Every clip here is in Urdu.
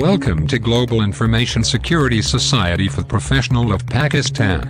Welcome to Global Information Security Society for Professionals of Pakistan.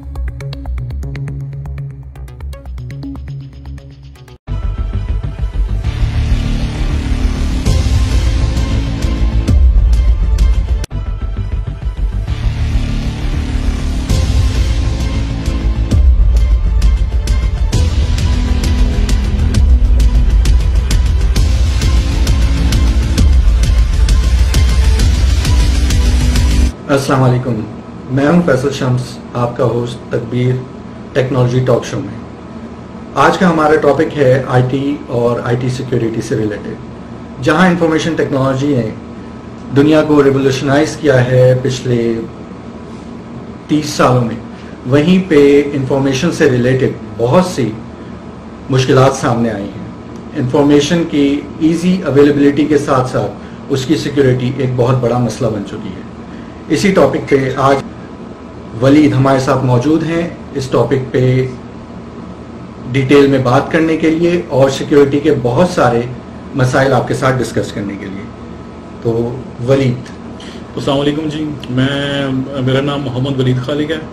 अस्सलाम वालेकुम, मैं हूं फैसल शम्स, आपका होस्ट तकबीर टेक्नोलॉजी टॉक शो में। आज का हमारा टॉपिक है आईटी और आईटी सिक्योरिटी से रिलेटेड। जहां इंफॉर्मेशन टेक्नोलॉजी ने दुनिया को रिवोल्यूशनाइज किया है पिछले 30 सालों में, वहीं पे इंफॉर्मेशन से रिलेटेड बहुत सी मुश्किलात सामने आई हैं। इंफॉर्मेशन की ईजी अवेलेबिलिटी के साथ साथ उसकी सिक्योरिटी एक बहुत बड़ा मसला बन चुकी है। इसी टॉपिक पे आज वलीद हमारे साथ मौजूद हैं, इस टॉपिक पे डिटेल में बात करने के लिए और सिक्योरिटी के बहुत सारे मसाइल आपके साथ डिस्कस करने के लिए। तो वलीद। अस्सलाम वालेकुम जी, मेरा नाम मोहम्मद वलीद खालिक है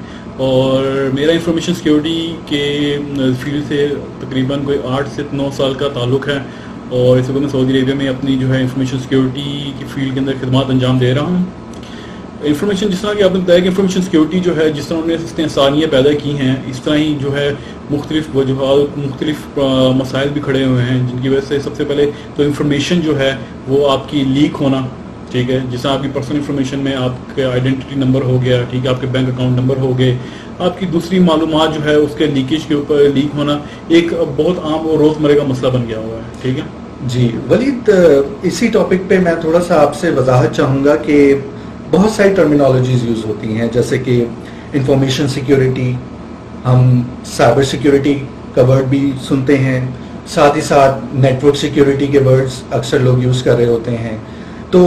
और मेरा इंफॉर्मेशन सिक्योरिटी के फील्ड से तकरीबन कोई 8 से 9 साल का ताल्लुक़ है और इस वक्त मैं सऊदी अरेबिया में अपनी जो है इंफॉर्मेशन सिक्योरिटी की फील्ड के अंदर खिदमत अंजाम दे रहा हूँ। इंफॉर्मेशन जिस तरह की आपने बताया कि इंफॉर्मेशन सिक्योरिटी जो है जिस तरह उन्होंने इसने आसानियाँ पैदा की हैं, इस तरह ही जो है मुख्तलिफ वजूहात मुख्तलिफ मसाइल भी खड़े हुए हैं, जिनकी वजह से सबसे पहले तो इंफॉर्मेशन जो है वो आपकी लीक होना, ठीक है, जिस तरह आपकी पर्सनल इंफॉर्मेशन में आपके आइडेंटिटी नंबर हो गया, ठीक है, आपके बैंक अकाउंट नंबर हो गए, आपकी दूसरी मालूमात जो है उसके लीकेज के ऊपर लीक होना एक बहुत आम और रोज़मर्रा का मसला बन गया हुआ है। ठीक है जी वलीद, इसी टॉपिक पे मैं थोड़ा सा आपसे वजाहत चाहूँगा कि बहुत सारी टर्मिनोलॉजीज़ यूज़ होती हैं, जैसे कि इंफॉर्मेशन सिक्योरिटी, हम साइबर सिक्योरिटी का वर्ड भी सुनते हैं, साथ ही साथ नेटवर्क सिक्योरिटी के वर्ड्स अक्सर लोग यूज़ कर रहे होते हैं। तो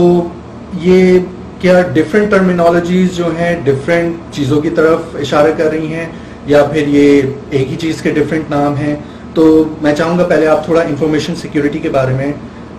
ये क्या डिफरेंट टर्मिनोलॉजीज़ जो हैं डिफरेंट चीज़ों की तरफ इशारा कर रही हैं या फिर ये एक ही चीज़ के डिफरेंट नाम हैं? तो मैं चाहूँगा पहले आप थोड़ा इंफॉर्मेशन सिक्योरिटी के बारे में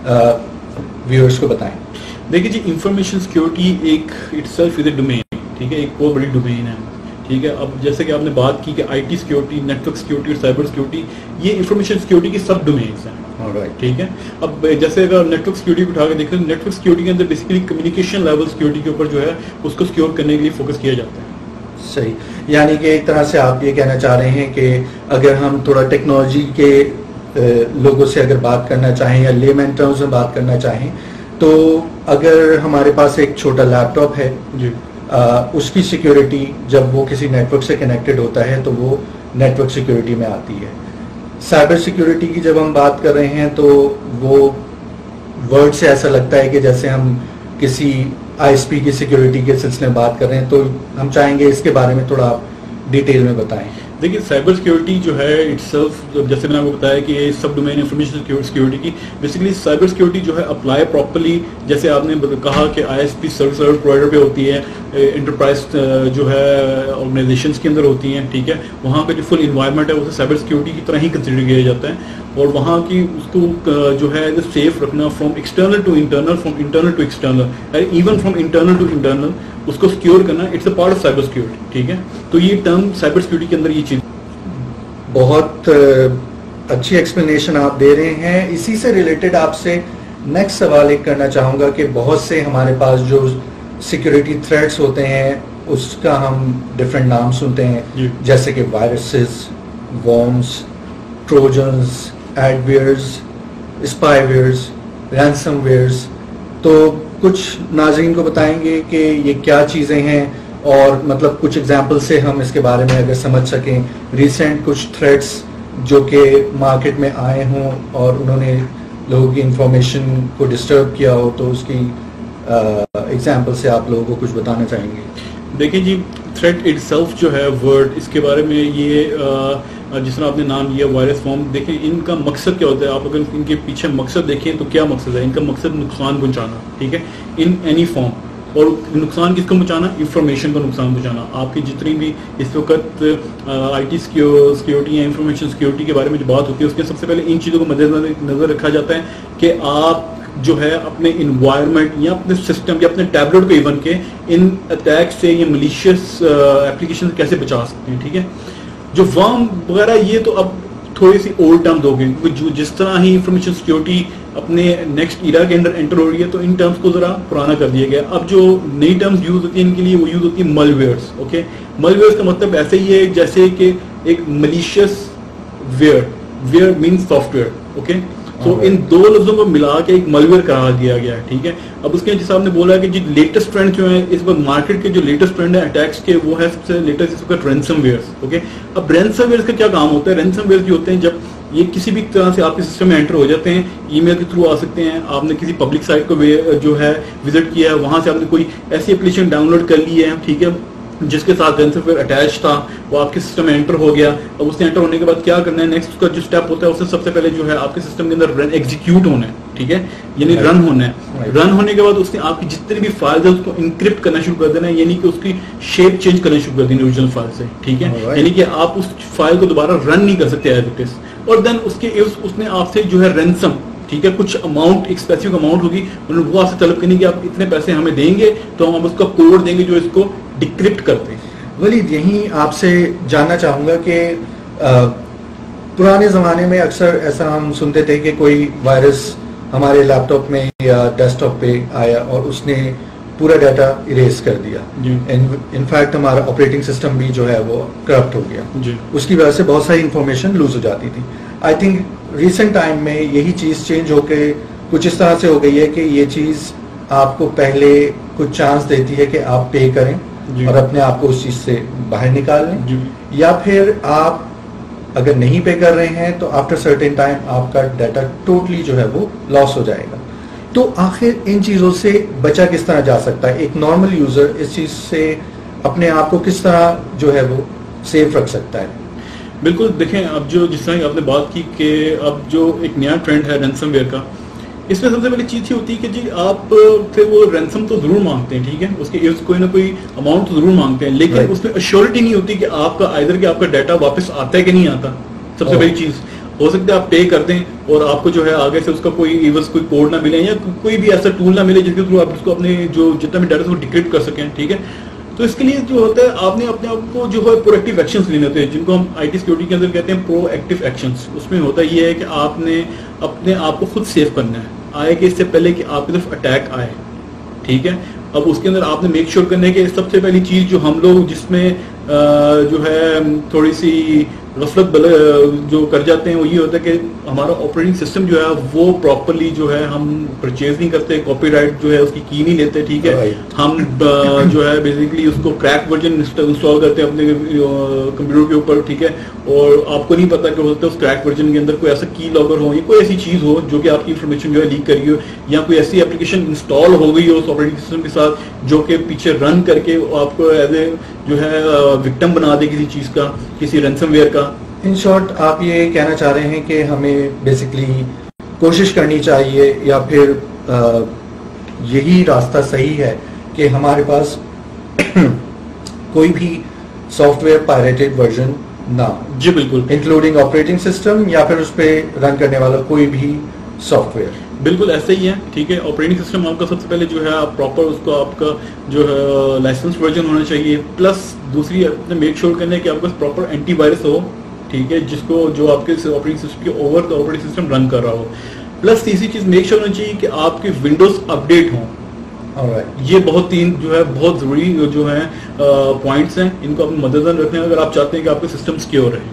व्यूअर्स को बताएं। देखिए जी, इंफॉर्मेशन सिक्योरिटी एक इटसेल्फ इज ए डोमेन, ठीक है, एक बहुत बड़ी डोमेन है, ठीक है। अब जैसे कि आपने बात की कि आईटी सिक्योरिटी, नेटवर्क सिक्योरिटी और साइबर सिक्योरिटी ये इंफॉर्मेशन सिक्योरिटी की सब डोमेन्स हैं, ठीक है। अब जैसे अगर नेटवर्क सिक्योरिटी उठा के देखें, नेटवर्क सिक्योरिटी के अंदर बेसिकली कम्युनिकेशन लेवल सिक्योरिटी के ऊपर जो है उसको सिक्योर करने के लिए फोकस किया जाता है। सही, यानी कि एक तरह से आप ये कहना चाह रहे हैं कि अगर हम थोड़ा टेक्नोलॉजी के लोगों से अगर बात करना चाहें या लेमैन टर्म्स में बात करना चाहें, तो अगर हमारे पास एक छोटा लैपटॉप है जी, उसकी सिक्योरिटी जब वो किसी नेटवर्क से कनेक्टेड होता है तो वो नेटवर्क सिक्योरिटी में आती है। साइबर सिक्योरिटी की जब हम बात कर रहे हैं तो वो वर्ड से ऐसा लगता है कि जैसे हम किसी आईएसपी की सिक्योरिटी के सिलसिले में बात कर रहे हैं, तो हम चाहेंगे इसके बारे में थोड़ा आप डिटेल में बताएं। देखिए, साइबर सिक्योरिटी जो है इटसेल्फ, जैसे मैंने आपको बताया कि ये सब डोमेन इंफॉर्मेशन सिक्योरिटी की बेसिकली साइबर सिक्योरिटी जो है अप्लाई प्रॉपर्ली, जैसे आपने कहा कि आईएसपी सर्विस प्रोवाइडर पे होती है, इंटरप्राइज जो है ऑर्गेनाइजेशंस के अंदर होती हैं, ठीक है, वहाँ का जो फुल इन्वायरमेंट है उसे साइबर सिक्योरिटी की तरह ही कंसिडर किया जाता है और वहाँ की उसको जो है सेफ रखना from external to internal, from internal to external, even from internal to internal उसको सिक्योर करना, it's a part of cyber security, ठीक है। तो ये टर्म साइबर सिक्योरिटी के अंदर ये चीज बहुत अच्छी एक्सप्लेनेशन आप दे रहे हैं। इसी से रिलेटेड आपसे नेक्स्ट सवाल एक करना चाहूँगा कि बहुत से हमारे पास जो सिक्योरिटी थ्रेट्स होते हैं उसका हम डिफरेंट नाम सुनते हैं, जैसे कि viruses, worms, trojans, adwares, spywares, ransomwares. तो कुछ नाज़रीन को बताएंगे कि ये क्या चीज़ें हैं और मतलब कुछ एग्जांपल से हम इसके बारे में अगर समझ सकें, रिसेंट कुछ थ्रेट्स जो कि मार्केट में आए हों और उन्होंने लोगों की इंफॉर्मेशन को डिस्टर्ब किया हो, तो उसकी एग्जांपल से आप लोगों को कुछ बताना चाहेंगे। देखिए जी, थ्रेट इटसेल्फ जो है वर्ड, इसके बारे में ये जिस तरह आपने नाम लिया वायरस फॉर्म, देखिए इनका मकसद क्या होता है, आप अगर इनके पीछे मकसद देखें तो क्या मकसद है, इनका मकसद नुकसान पहुँचाना, ठीक है, इन एनी फॉर्म। और नुकसान किसको पहुँचाना? इंफॉर्मेशन को नुकसान पहुँचाना। आपकी जितनी भी इस वक्त आईटी सिक्योरिटी या इंफॉर्मेशन सिक्योरिटी के बारे में जो बात होती है उसके सबसे पहले इन चीज़ों को मद्देनजर रखा जाता है कि आप جو ہے اپنے انوائرمنٹ یا اپنے سسٹم یا اپنے ٹیبلٹ کو ایون کے ان اٹیک سے یا ملیشیس اپلیکیشن سے کیسے بچا سکتے ہیں. ٹھیک ہے, جو ورم وغیرہ یہ تو اب تھوڑی سی اولڈ ٹرمز ہو گئی, کیونکہ جس طرح ہی انفارمیشن سیکورٹی اپنے نیکسٹ ایرا کے اندر انٹر ہو رہی ہے تو ان ٹرمز کو ذرا پرانا کر دیا گیا. اب جو نئی ٹرمز یوز ہوتی ہیں ان کے لیے وہ یوز ہوتی ہیں ملویئرس. اوکے, ملویئرس کا مطلب ایسے ہی ہے جیسے کہ ایک malicious ware means software. Okay, تو ان دو لفظوں کو ملا کے ایک ملویئر قرار دیا گیا ہے. ٹھیک ہے, اب اس کے جس آپ نے بولا کہ جی لیٹسٹ ٹرینڈ جو ہے اس وقت مارکیٹ کے جو لیٹسٹ ٹرینڈ ہے اٹیکس کے وہ ہے سب سے لیٹسٹ اس وقت رینسم ویئرس. اوکے, اب رینسم ویئرس کا کیا کام ہوتا ہے؟ رینسم ویئرس جو ہوتے ہیں جب یہ کسی بھی طرح سے آپ کے سسٹم میں انٹر ہو جاتے ہیں, ای میل کے تھرو آ سکتے ہیں, آپ نے کسی پبلک سائٹ کو جو ہے وزٹ کیا ہے, وہاں سے آپ نے کوئی ایسی اپلیکیشن ڈاؤن لوڈ کر لی ہے, ٹھیک ہے, جس کے ساتھ رینسم ویئر اٹیچ تھا, وہ آپ کے سسٹم میں انٹر ہو گیا. اب اس نے انٹر ہونے کے بعد کیا کرنا ہے, نیکسٹ اس کا جو اسٹیپ ہوتا ہے اس سے سب سے پہلے جو ہے آپ کے سسٹم کے اندر ایگزیکیوٹ ہونا ہے. ٹھیک ہے, یعنی رن ہونا ہے. رن ہونے کے بعد اس نے آپ کی جتنی بھی فائلز ہیں اس کو انکرپٹ کرنا شروع کر دینا ہے, یعنی کہ اس کی شیپ چینج کرنا شروع کر دینی اوریجنل فائل سے. ٹھیک ہے, یعنی کہ آپ اس فائل کو دوبارہ رن نہیں کر سکتے ایز اٹ از. اور دین اس نے آپ سے جو ہے رینسم, ٹھیک ہے, کچھ اماؤنٹ ایک اسپیسیفک اماؤنٹ ہوگی, وہ آپ سے طلب کرنی کہ آپ اتنے پیسے ہمیں دیں گے تو ہم اس کا کوڈ دیں گے جو اس کو ڈیکرپٹ کرتے ہیں. ولید, یہیں آپ سے جاننا چاہوں گا کہ پرانے زمانے میں اکثر ایسا ہم سنتے تھے کہ کوئی وائرس ہمارے لیپ ٹاپ میں یا ڈیسک ٹاپ پہ آیا اور اس نے پورا ڈیٹا اریز کر دیا. انفیکٹ ہمارا آپریٹنگ سسٹم بھی جو ہے وہ کرپٹ ہو گیا. اس کی وجہ سے بہت ساری انفارمیشن لوز ہو جاتی تھی. آئی تھنک ریسنٹ ٹائم میں یہی چیز چینج ہو کے کچھ اس طرح سے ہو گئی ہے کہ یہ چیز آپ کو پہلے کچھ چانس دیتی ہے کہ آپ پے کریں اور اپنے آپ کو اس چیز سے باہر نکال لیں, یا پھر آپ اگر نہیں پے کر رہے ہیں تو آفٹر سرٹن ٹائم آپ کا ڈیٹا ٹوٹلی جو ہے وہ لاس ہو جائے گا. تو آخر ان چیزوں سے بچا کس طرح جا سکتا ہے؟ ایک نارمل یوزر اس چیز سے اپنے آپ کو کس طرح جو ہے وہ سیف رکھ سکتا ہے؟ بالکل, دیکھیں اب جو جس طرح آپ نے بات کی کہ اب جو ایک نیا ٹرینڈ ہے رینسم ویئر کا, اس میں سب سے پہلی چیز یہ ہوتی ہے کہ جی آپ سے وہ رینسم تو ضرور مانگتے ہیں, ٹھیک ہے, اس کے کوئی نہ کوئی اماؤنٹ تو ضرور مانگتے ہیں, لیکن اس میں ایشورٹی نہیں ہوتی کہ آپ کا آئدر کہ آپ کا ڈیٹا واپس آتا ہے کہ نہیں آتا. سب سے بڑی چیز ہو سکتا ہے آپ پے کر دیں اور آپ کو جو ہے آگے سے اس کا کوئی ایونس کوئی کوڈ نہ ملے یا کوئی بھی ایسا ٹول نہ ملے جس کے تھرو آپ اس کو اپنے جو جتنا بھی ڈیٹا وہ ڈیکرپٹ کر سکیں. ٹھیک ہے, تو اس کے لیے جو ہوتا ہے آپ نے اپنے آپ کو جو ہے پرو ایکٹیو ایکشنز لینے ہوتے ہیں, جن کو ہم آئی ٹی سیکورٹی کے اندر کہتے ہیں پرو ایکٹیو ایکشنز. اس میں ہوتا یہ ہے کہ آپ نے اپنے آپ کو خود سیو کرنا ہے, آئے کہ اس سے پہلے کہ آپ کی طرف اٹیک آئے. ٹھیک ہے, اب اس کے اندر آپ نے میک شیور کرنا ہے کہ سب سے پہلی چیز جو ہم لوگ جس میں جو ہے تھوڑی سی غفلت جو کر جاتے ہیں وہ یہ ہوتا ہے کہ ہمارا آپریٹنگ سسٹم جو ہے وہ پراپرلی جو ہے ہم پرچیز نہیں کرتے, کاپی رائٹ جو ہے اس کی کی نہیں لیتے. ٹھیک ہے, ہم جو ہے بیسیکلی اس کو کریک ورژن انسٹال کرتے ہیں اپنے کمپیوٹر کے اوپر. ٹھیک ہے, اور آپ کو نہیں پتا کہ ہو سکتا ہے اس کریک ورژن کے اندر کوئی ایسا کی لاگر ہو یا کوئی ایسی چیز ہو جو کہ آپ کی انفارمیشن جو ہے لیک کری ہو, یا کوئی ایسی اپلیکیشن انسٹال ہو گئی ہو اس آپریٹنگ سسٹم کے ساتھ جو کہ پیچھے رن کر کے آپ کو ایز اے جو ہے وکٹم بنا دے کسی چیز کا, کسی رینسم ویئر کا. ان شارٹ آپ یہ کہنا چاہ رہے ہیں کہ ہمیں بیسکلی کوشش کرنی چاہیے یا پھر یہی راستہ صحیح ہے کہ ہمارے پاس کوئی بھی سافٹ ویئر پائریٹڈ ورژن نہ ہو؟ جی بالکل, انکلوڈنگ آپریٹنگ سسٹم یا پھر اس پہ رن کرنے والا کوئی بھی سافٹ ویئر. بالکل ایسا ہی ہے. ٹھیک ہے, آپریٹنگ سسٹم آپ کا سب سے پہلے جو ہے آپ پراپر اس کو آپ کا جو ہے لائسنس ورژن ہونا چاہیے, پلس دوسری میک شیور کرنا ہے کہ آپ کا پراپر اینٹی وائرس ہو. ٹھیک ہے, جس کو جو آپ کے آپریٹنگ سسٹم کے over the operating system run کر رہا ہو. پلس تیسری چیز میک شیور ہونی چاہیے کہ آپ کے ونڈوز اپڈیٹ ہوں. یہ بہت تین جو ہے بہت ضروری جو ہے پوائنٹس ہیں, ان کو آپ مد نظر رکھنا ہے اگر آپ چاہتے ہیں کہ آپ کے سسٹم سیکیور رہے.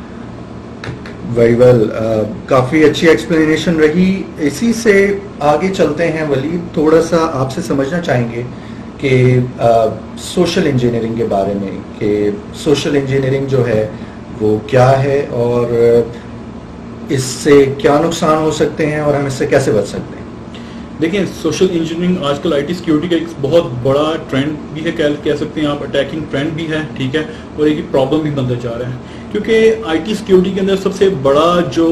ویری ویل, کافی اچھی ایکسپلینیشن رہی. اسی سے آگے چلتے ہیں ولید, تھوڑا سا آپ سے سمجھنا چاہیں گے کہ سوشل انجینئرنگ کے بارے میں, کہ سوشل انجینئرنگ جو ہے وہ کیا ہے اور اس سے کیا نقصان ہو سکتے ہیں اور ہم اس سے کیسے بچ سکتے ہیں. دیکھیں, سوشل انجینئرنگ آج کل آئی ٹی سیکورٹی کا ایک بہت بڑا ٹرینڈ بھی ہے, کہہ سکتے ہیں آپ اٹیکنگ ٹرینڈ بھی ہے. ٹھیک ہے, اور ایک پرابلم بھی بنتا جا رہا ہے, کیونکہ آئی ٹی سیکورٹی کے اندر سب سے بڑا جو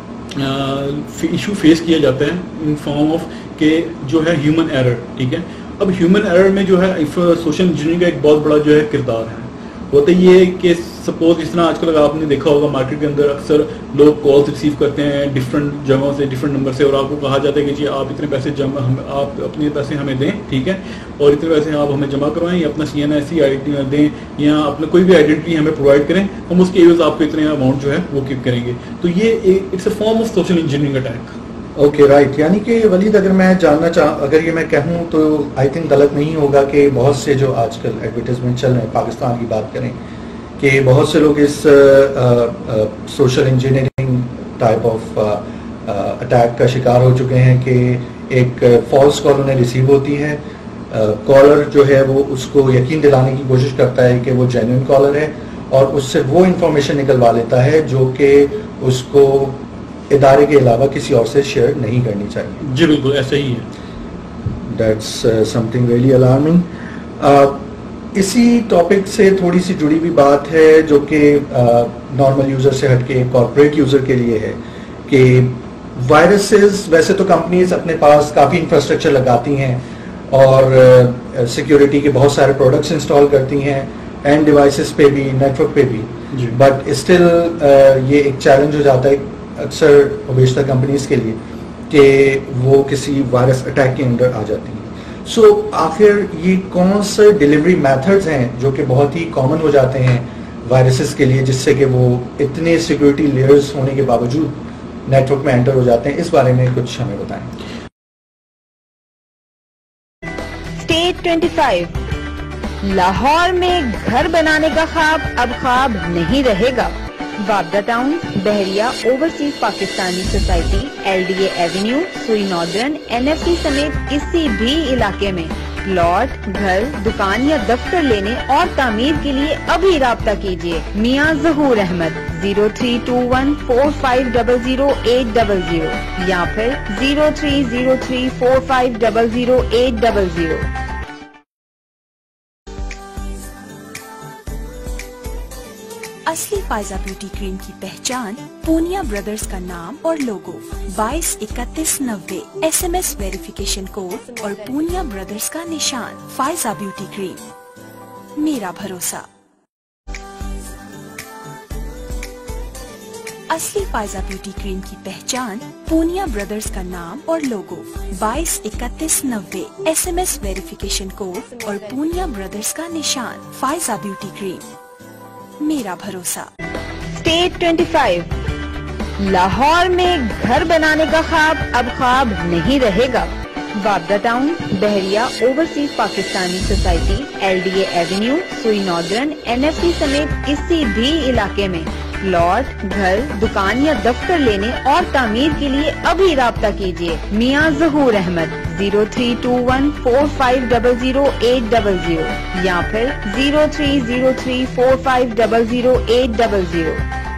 ایشو فیس کیا جاتا ہے ان فارم آف کہ جو ہے ہیومن ایرر. ٹھیک ہے, اب ہیومن ایرر میں جو ہے سوشل انجینئرنگ کا ایک بہت بڑا جو ہے کردار ہے. होता ये है कि सपोज जिस तरह आजकल आप ने देखा होगा मार्केट के अंदर अक्सर लोग कॉल्स रिसीव करते हैं डिफरेंट जगहों से, डिफरेंट नंबर से, और आपको कहा जाता है कि जी आप इतने पैसे आप अपने पैसे हमें दें, ठीक है, और इतने पैसे आप हमें जमा करवाएं या अपना CNIC ID दें या अपना कोई भी आइडेंटिटी हमें प्रोवाइड करें, हम उसके एवज आपको इतने अमाउंट जो है वो कीप करेंगे। तो ये it's a form of social engineering attack. Okay right, यानी कि वलीद अगर मैं जानना अगर ये मैं कहूँ तो आई थिंक गलत नहीं होगा कि बहुत से जो आजकल एडवर्टाइजमेंट चल रहे हैं, पाकिस्तान की बात करें, कि बहुत से लोग इस social engineering type of attack का शिकार हो चुके हैं कि एक फॉल्स कॉल उन्हें रिसीव होती है, कॉलर जो है वो उसको यकीन दिलाने की कोशिश करता है कि वो जेन्युइन कॉलर है और उससे वो इंफॉर्मेशन निकलवा लेता है जो कि उसको इदारे के अलावा किसी और से शेयर नहीं करनी चाहिए। जी बिल्कुल ऐसा ही है। That's something really alarming. इसी टॉपिक से थोड़ी सी जुड़ी हुई बात है जो कि नॉर्मल यूज़र से हटके कॉर्पोरेट यूज़र के लिए है कि वायरसेस, वैसे तो कंपनीज अपने पास काफ़ी इंफ्रास्ट्रक्चर लगाती हैं और सिक्योरिटी के बहुत सारे प्रोडक्ट्स इंस्टॉल करती हैं एंड डिवाइसेस पे भी, नेटवर्क पे भी, बट स्टिल ये एक चैलेंज हो जाता है अक्सर बेशतर कंपनीज के लिए कि वो किसी वायरस अटैक के अंदर आ जाती हैं। सो आखिर ये कौन से डिलीवरी मेथड्स हैं जो कि बहुत ही कॉमन हो जाते हैं वायरसेस के लिए, जिससे कि वो इतने सिक्योरिटी लेयर्स होने के बावजूद नेटवर्क में एंटर हो जाते हैं? इस बारे में कुछ हमें बताएं। स्टेट 25 लाहौर में घर बनाने का ख्वाब अब ख्वाब नहीं रहेगा। वाबदा town, Bahria overseas Pakistani society, LDA avenue, Sui northern, NFC समेत किसी भी इलाके में प्लॉट, घर, दुकान या दफ्तर लेने और तामीर के लिए अभी राब्ता कीजिए मियां ज़हूर अहमद 0321450080 या फिर 030345008000। असली फायजा ब्यूटी क्रीम की पहचान पूनिया ब्रदर्स का नाम और लोगो 223190 SMS वेरिफिकेशन कोड और पूनिया ब्रदर्स का निशान। फायजा ब्यूटी क्रीम, मेरा भरोसा। असली फायजा ब्यूटी क्रीम की पहचान पूनिया ब्रदर्स का नाम और लोगो 223190 SMS वेरिफिकेशन कोड और पूनिया ब्रदर्स का निशान। फायजा ब्यूटी क्रीम, मेरा भरोसा। स्टेट 25 लाहौर में घर बनाने का ख्वाब अब ख्वाब नहीं रहेगा। वाबदा town, Bahria overseas Pakistani society, LDA avenue, Sui northern, NFC समेत किसी भी इलाके में प्लॉट, घर, दुकान या दफ्तर लेने और तामीर के लिए अभी राब्ता कीजिए मियां ज़हूर अहमद 0321450080 या फिर 030345008000।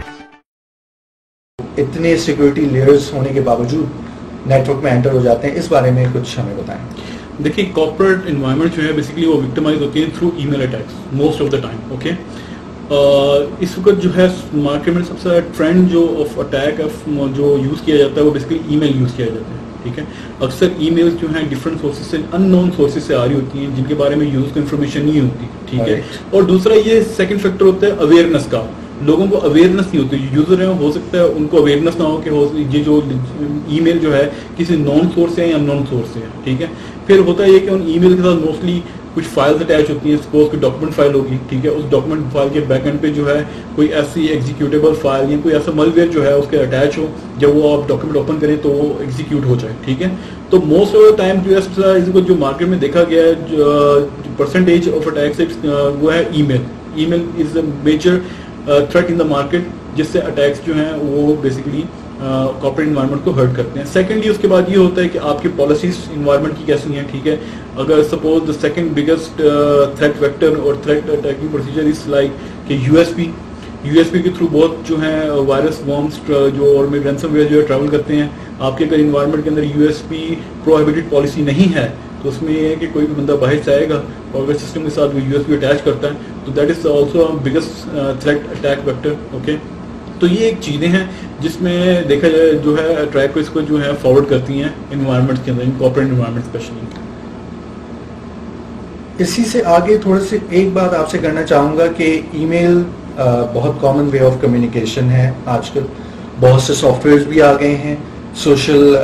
इतने सिक्योरिटी लेयर्स होने के बावजूद नेटवर्क में एंटर हो जाते हैं, इस बारे में कुछ हमें बताएं। देखिए कॉर्पोरेट एनवायरनमेंट जो है बेसिकली वो विक्टिमाइज होती है through email attacks most of the time. Okay, इस वक्त जो है मार्केट में सबसे ज़्यादा ट्रेंड जो ऑफ अटैक जो यूज़ किया जाता है वो बेसिकली ईमेल यूज़ किया जाता है। ठीक है, अक्सर ईमेल्स जो हैं डिफरेंट सोर्सेज से, अननोन सोर्सेज से आ रही होती हैं जिनके बारे में यूज़ को इन्फॉर्मेशन नहीं होती। ठीक है, और दूसरा ये सेकंड फैक्टर होता है अवेयरनेस का। लोगों को अवेयरनेस नहीं होती, यूजर है हो सकता है उनको अवेयरनेस ना हो कि ये जो ईमेल जो है किसी नॉन सोर्स से या अननोन सोर्स से है। ठीक है, फिर होता है ये कि उन ईमेल के साथ मोस्टली कुछ फाइल्स अटैच होती हैं। सपोज कोई डॉक्यूमेंट फाइल होगी, ठीक है, उस डॉक्यूमेंट फाइल के बैक एंड पे जो है कोई ऐसी एग्जीक्यूटेबल फाइल या कोई ऐसा मलवेयर जो है उसके अटैच हो, जब वो आप डॉक्यूमेंट ओपन करें तो वो एग्जीक्यूट हो जाए। ठीक है, तो मोस्ट ऑफ द टाइम जो है इसको जो मार्केट में देखा गया है परसेंटेज ऑफ अटैक्स वो है email. Email is a major threat in the market, जिससे अटैक्स जो हैं वो बेसिकली कॉर्पोरेट इन्वायरमेंट को हर्ट करते हैं। सेकेंडली उसके बाद ये होता है कि आपकी पॉलिसीज इन्वायरमेंट की कैसी हैं। ठीक है, अगर suppose the second biggest threat vector और threat attacking procedure is like कि यूएसपी के थ्रू बहुत जो है वायरस वॉर्म्स जो और रैंसमवेयर जो है ट्रैवल करते हैं। आपके अगर इन्वायरमेंट के अंदर यूएसपी प्रोहिबिटेड पॉलिसी नहीं है तो उसमें ये है कि कोई भी बंदा बाहर से आएगा और अगर सिस्टम के साथ वो यूएसपी अटैच करता है तो that is also biggest threat attack vector. Okay, तो ये एक चीज़ें हैं जिसमें देखा जाए जो है अटैक को इसको जो है फॉरवर्ड करती हैं इन्वायरमेंट के अंदर, इन कॉर्पोरेट इन्वायरमेंट स्पेशली। اسی سے آگے تھوڑا سے ایک بات آپ سے کرنا چاہوں گا کہ ای میل بہت کامن وے آف کمیونیکیشن ہے آج کل. بہت سے سافٹ ویئرز بھی آ گئے ہیں سوشل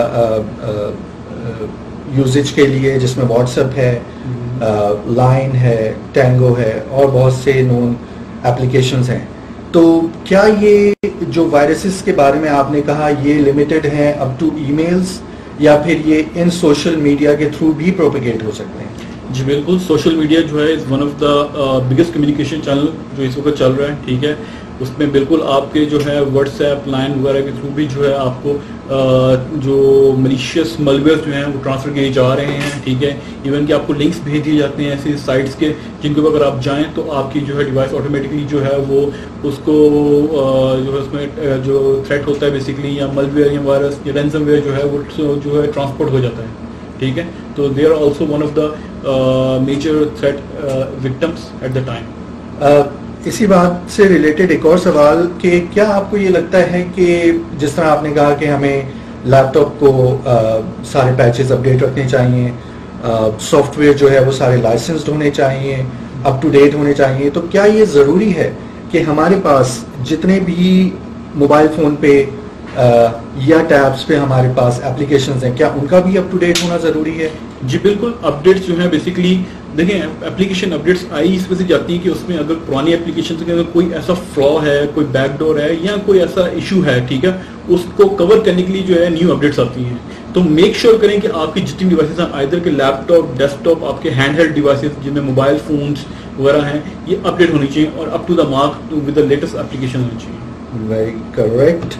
یوزیج کے لیے، جس میں واٹس ایپ ہے، لائن ہے، ٹینگو ہے، اور بہت سے نون اپلیکیشنز ہیں. تو کیا یہ جو وائرسز کے بارے میں آپ نے کہا یہ لمیٹڈ ہیں اپ ٹو ای میلز، یا پھر یہ ان سوشل میڈیا کے تھرو بھی پروپیگیٹ ہو سکتے ہیں؟ جی بالکل، سوشل میڈیا جو ہے is one of the biggest communication channel جو اس وقت چل رہا ہے. ٹھیک ہے، اس میں بالکل آپ کے جو ہے واٹس ایپ، لائن وغیرہ کے تھرو بھی جو ہے آپ کو جو ملیشیس ملویئر جو ہیں وہ ٹرانسفر کیے جا رہے ہیں. ٹھیک ہے، ایون کہ آپ کو لنکس بھیج دیے جاتے ہیں ایسی سائٹس کے جن کے اوپر اگر آپ جائیں تو آپ کی جو ہے ڈیوائس آٹومیٹکلی جو ہے وہ اس کو جو ہے اس میں جو تھریٹ ہوتا ہے بیسکلی، یا ملویئر یا وائرس یا رینسم ویئر جو ہے وہ جو ہے ٹرانسپورٹ ہو جاتا ہے. ٹھیک ہے، تو they are also one of the major threat victims at the time. اسی بات سے ریلیٹڈ ایک اور سوال کہ کیا آپ کو یہ لگتا ہے کہ جس طرح آپ نے کہا کہ ہمیں لیپ ٹاپ کو سارے پیچز اپڈیٹ رکھنے چاہیے، سافٹ ویئر جو ہے وہ سارے لائسنسڈ ہونے چاہیے، اپ ٹو ڈیٹ ہونے چاہیے، تو کیا یہ ضروری ہے کہ ہمارے پاس جتنے بھی موبائل فون پہ یا ٹیبس پہ ہمارے پاس اپلیکیشنز ہیں کیا ان کا بھی اپ ٹو ڈیٹ ہونا ضروری ہے؟ جی بالکل، اپڈیٹس جو ہیں بیسکلی دیکھیں اپلیکیشن اپڈیٹس آئی اس وجہ سے جاتی ہیں کہ اس میں اگر پرانی اپلیکیشن کے اندر کوئی ایسا فلا ہے، کوئی بیک ڈور ہے یا کوئی ایسا ایشو ہے، ٹھیک ہے، اس کو کور کرنے کے لیے جو ہے نیو اپڈیٹس آتی ہیں. تو میک شیور کریں کہ آپ کی جتنی ڈیوائسز ہیں آئدر کے لیپ ٹاپ، ڈیسک ٹاپ، آپ کے ہینڈ ہیلڈ ڈیوائسز جن میں موبائل فونس وغیرہ ہیں، یہ اپڈیٹ ہونی چاہیے اور up to the mark with the latest application ہونی چاہیے. Very correct.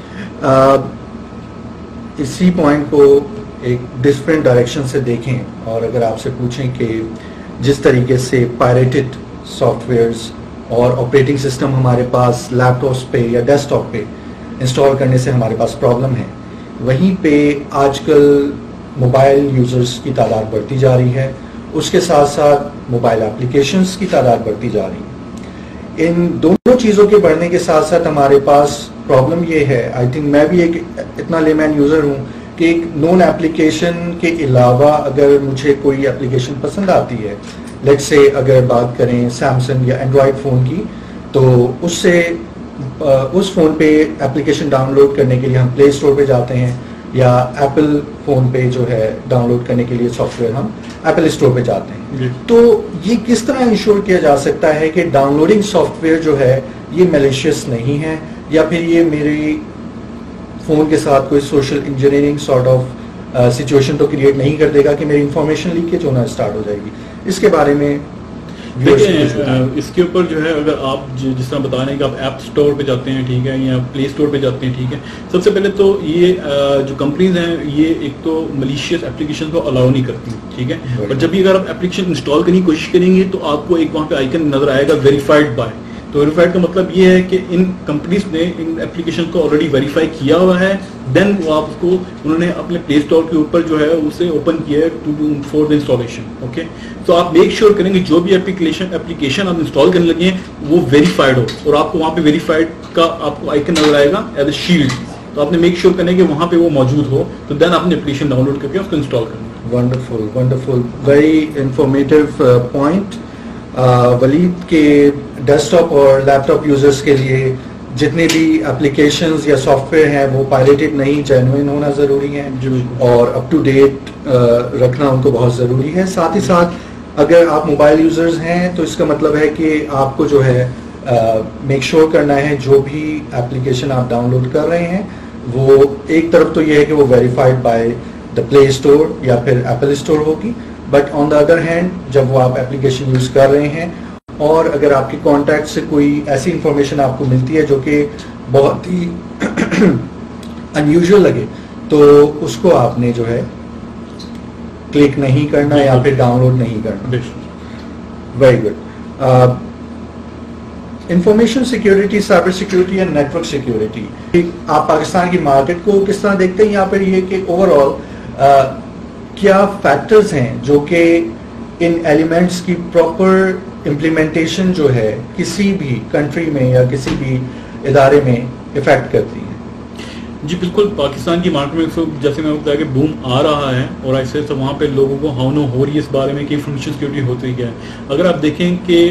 اسی پوائنٹ کو ایک ڈفرینٹ ڈائریکشن سے دیکھیں اور اگر آپ سے پوچھیں کہ جس طریقے سے پائریٹڈ سافٹ ویئرز اور آپریٹنگ سسٹم ہمارے پاس لیپ ٹاپس پہ یا ڈیسک ٹاپ پہ انسٹال کرنے سے ہمارے پاس پرابلم ہے، وہیں پہ آج کل موبائل یوزرز کی تعداد بڑھتی جا رہی ہے، اس کے ساتھ ساتھ موبائل اپلیکیشنز کی تعداد بڑھتی جا رہی ہے. ان دونوں چیزوں کے بڑھنے کے ساتھ ساتھ ہمارے پاس پرابلم یہ ہے، آئی تھنک میں بھی ایک اتنا لے مین یوزر ہوں کہ ایک نون ایپلیکیشن کے علاوہ اگر مجھے کوئی ایپلیکیشن پسند آتی ہے، لیٹ سے اگر بات کریں سیمسنگ یا اینڈرائڈ فون کی، تو اس سے اس فون پہ ایپلیکیشن ڈاؤن لوڈ کرنے کے لیے ہم پلے اسٹور پہ جاتے ہیں، یا ایپل فون پہ جو ہے ڈاؤن لوڈ کرنے کے لیے سافٹ ویئر ہم ایپل اسٹور پہ جاتے ہیں. تو یہ کس طرح انشور کیا جا سکتا ہے کہ ڈاؤن لوڈنگ سافٹ ویئر جو ہے یہ میلیشیس نہیں ہے، یا پھر یہ میری فون کے ساتھ کوئی social engineering sort of situation تو کریٹ نہیں کر دے گا کہ میری انفارمیشن لیکیج ہونا اسٹارٹ ہو جائے گی؟ اس کے بارے میں اس کے اوپر جو ہے اگر آپ جس طرح بتا رہے ہیں کہ آپ ایپ اسٹور پہ جاتے ہیں، ٹھیک ہے، یا پلے اسٹور پہ جاتے ہیں، ٹھیک ہے، سب سے پہلے تو یہ جو کمپنیز ہیں یہ ایک تو ملیشیس ایپلیکیشن کو الاؤ نہیں کرتی، ٹھیک ہے، اور جب بھی اگر آپ ایپلیکیشن انسٹال کرنے کی کوشش کریں گے تو آپ کو ایک وہاں پہ آئیکن نظر آئے گا ویریفائڈ بائی. تو ویریفائڈ کا مطلب یہ ہے کہ ان کمپنیز نے ان ایپلیکیشن کو آلریڈی ویریفائی کیا ہوا ہے، دین وہ آپ کو انہوں نے اپنے پلے اسٹور کے اوپر جو ہے اسے اوپن کیا ہے فور دا انسٹالیشن. اوکے، تو آپ میک شیور کریں گے جو بھی ایپلیکیشن آپ انسٹال کرنے لگے ہیں وہ ویریفائڈ ہو، اور آپ کو وہاں پہ ویریفائڈ کا آپ کو آئیکن نظر آئے گا ایز اے شیلڈ. تو آپ نے میک شیور کرنا ہے کہ وہاں پہ وہ موجود ہو، تو دین آپ نے ایپلیکیشن ڈاؤن لوڈ کر کے اس کو انسٹال کرنا ہے. Wonderful wonderful, very informative point. Waleed کے ڈیسک ٹاپ اور لیپ ٹاپ یوزرز کے لیے جتنے بھی اپلیکیشنز یا سافٹ ویئر ہیں وہ پائریٹڈ نہیں، جینوئن ہونا ضروری ہے، اور اپ ٹو ڈیٹ رکھنا ان کو بہت ضروری ہے. ساتھ ہی ساتھ اگر آپ موبائل یوزرز ہیں تو اس کا مطلب ہے کہ آپ کو جو ہے میک شیور کرنا ہے جو بھی ایپلیکیشن آپ ڈاؤن لوڈ کر رہے ہیں وہ ایک طرف تو یہ ہے کہ وہ verified by the Play Store یا پھر ایپل اسٹور ہوگی، but on the other hand جب وہ آپ ایپلیکیشن یوز کر رہے ہیں اور اگر آپ کے کانٹیکٹ سے کوئی ایسی انفارمیشن آپ کو ملتی ہے جو کہ بہت ہی انیوژل لگے تو اس کو آپ نے جو ہے کلک نہیں کرنا یا پھر ڈاؤن لوڈ نہیں کرنا. Very good. Information security, cyber security یا نیٹ ورک سیکیورٹی، آپ پاکستان کی مارکیٹ کو کس طرح دیکھتے ہیں؟ یہاں پر یہ کہ اوور آل کیا فیکٹرز ہیں جو کہ ان ایلیمنٹس کی پراپر امپلیمنٹیشن جو ہے کسی بھی کنٹری میں یا کسی بھی ادارے میں افیکٹ کرتی ہے؟ جی بالکل, پاکستان کی مارکیٹ میں جیسے میں بتایا کہ بوم آ رہا ہے اور ایسے سے وہاں پہ لوگوں کو ہاؤنو ہو رہی ہے اس بارے میں کہ انفارمیشن سیکورٹی ہوتی کیا ہے. اگر آپ دیکھیں کہ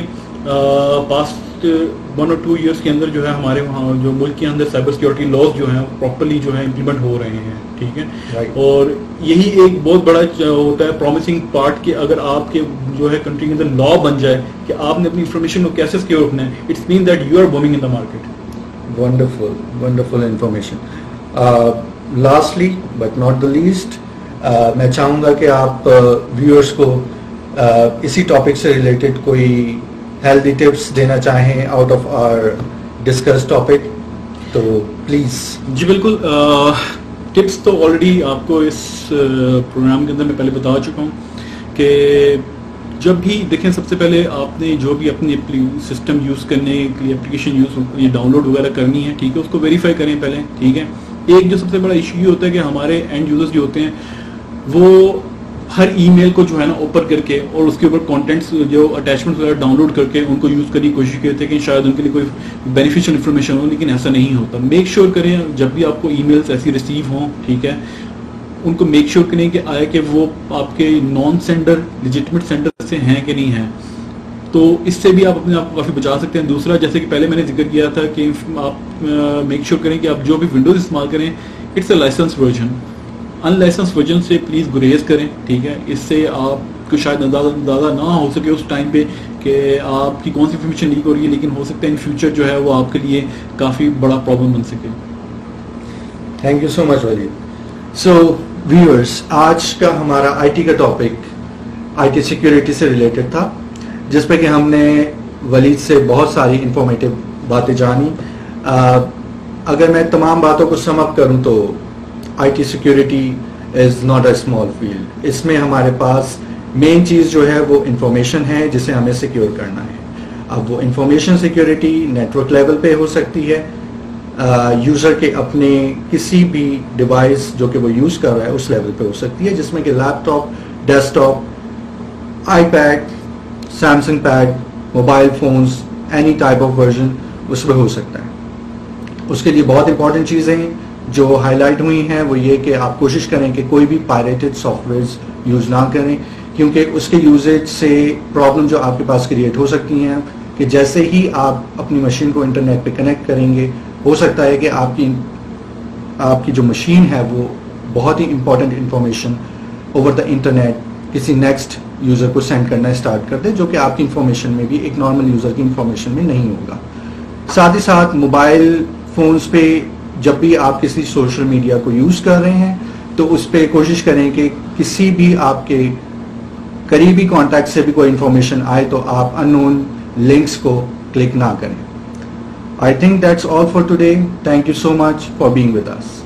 پاسٹ 1 اور 2 ایئرس کے اندر جو ہے ہمارے وہاں جو ملک کے اندر سائبر سیکورٹی لاز جو ہیں پراپرلی جو ہے امپلیمنٹ ہو رہے ہیں, ٹھیک ہے. اور یہی ایک بہت بڑا ہوتا ہے پرومسنگ پارٹ کہ اگر آپ کے جو ہے کنٹری کے اندر لا بن جائے کہ آپ نے اپنی انفارمیشن کو کیسے سیکیور رکھنا ہے, it's mean that you are booming in the market. Wonderful information. Lastly but not the least, میں چاہوں گا کہ آپ ویورز کو اسی ٹاپک سے ریلیٹڈ کوئی ہیلدی ٹپس دینا چاہیں out of our discuss topic, تو پلیز. جی بالکل, ٹپس تو آلریڈی آپ کو اس پروگرام کے اندر میں پہلے بتا چکا ہوں کہ جب بھی دیکھیں سب سے پہلے آپ نے جو بھی اپنی سسٹم یوز کرنے کے لیے اپلیکیشن یوز ڈاؤن لوڈ وغیرہ کرنی ہے, ٹھیک ہے, اس کو ویریفائی کریں پہلے, ٹھیک ہے. ایک جو سب سے بڑا ایشو یہ ہوتا ہے کہ ہمارے اینڈ یوزرز جو ہوتے ہیں وہ ہر ای میل کو جو ہے نا اوپن کر کے اور اس کے اوپر کانٹینٹس جو اٹیچمنٹس وغیرہ ڈاؤن لوڈ کر کے ان کو یوز کرنے کی کوشش کرتے ہیں کہ شاید ان کے لیے کوئی بینیفیشیل انفارمیشن ہو, لیکن ایسا نہیں ہوتا. میک شیور کریں جب بھی آپ کو ای میلس ایسی ریسیو ہوں, ٹھیک ہے, ان کو میک شیور کریں کہ آئے کہ وہ آپ کے نان سینڈر لیجٹمیٹ سینڈر سے ہیں کہ نہیں ہیں, تو اس سے بھی آپ اپنے آپ کو کافی بچا سکتے ہیں. دوسرا, جیسے کہ پہلے میں نے ذکر کیا تھا کہ آپ میک شیور کریں کہ آپ جو بھی ونڈوز استعمال کریں اٹس اے لائسنس ورژن. ان لائسنس ورژن سے پلیز گریز کریں, ٹھیک ہے. اس سے آپ کو شاید اندازہ نہ ہو سکے اس ٹائم پہ کہ آپ کی کون سی انفارمیشن لیک ہو رہی ہے, لیکن ہو سکتا ہے ان فیوچر جو ہے وہ آپ کے لیے کافی بڑا پرابلم بن سکے. Thank you so much Walid. So viewers, آج کا ہمارا آئی ٹی کا ٹاپک آئی ٹی سیکیورٹی سے ریلیٹڈ تھا, جس پہ کہ ہم نے ولید سے بہت ساری انفارمیٹیو باتیں جانی. اگر میں تمام باتوں کو سم اپ کروں تو I T security is not a small field. اس میں ہمارے پاس مین چیز جو ہے وہ انفارمیشن ہے جسے ہمیں سیکیور کرنا ہے. اب وہ انفارمیشن سیکیورٹی نیٹورک لیول پہ ہو سکتی ہے, یوزر کے اپنے کسی بھی ڈیوائس جو کہ وہ یوز کر رہا ہے اس لیول پہ ہو سکتی ہے, جس میں کہ laptop, desktop, iPad, Samsung pad, mobile phones, any type of version اس پہ ہو سکتا ہے. اس کے لیے بہت امپورٹنٹ چیزیں جو ہائی لائٹ ہوئی ہیں وہ یہ کہ آپ کوشش کریں کہ کوئی بھی پائریٹڈ سافٹ ویئرز یوز نہ کریں, کیونکہ اس کے یوزیج سے پرابلم جو آپ کے پاس کریٹ ہو سکتی ہیں کہ جیسے ہی آپ اپنی مشین کو انٹرنیٹ پہ کنیکٹ کریں گے, ہو سکتا ہے کہ آپ کی جو مشین ہے وہ بہت ہی important information over the internet کسی نیکسٹ یوزر کو سینڈ کرنا اسٹارٹ کر دے, جو کہ آپ کی انفارمیشن میں بھی ایک نارمل یوزر کی انفارمیشن میں نہیں ہوگا. ساتھ ہی ساتھ موبائل فونز پہ جب بھی آپ کسی سوشل میڈیا کو یوز کر رہے ہیں تو اس پہ کوشش کریں کہ کسی بھی آپ کے قریبی کانٹیکٹ سے بھی کوئی انفارمیشن آئے تو آپ ان نون لنکس کو کلک نہ کریں. I think that's all for today. Thank you so much for being with us.